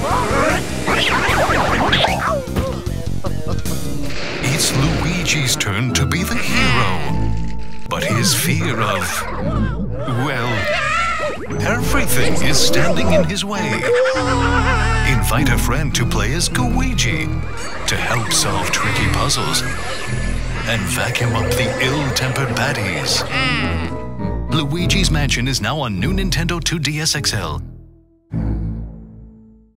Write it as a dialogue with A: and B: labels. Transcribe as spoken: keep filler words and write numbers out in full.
A: It's Luigi's turn to be the hero. But his fear of, well, everything is standing in his way. Invite a friend to play as Gooigi to help solve tricky puzzles and vacuum up the ill-tempered baddies. Luigi's Mansion is now on new Nintendo two D S X L.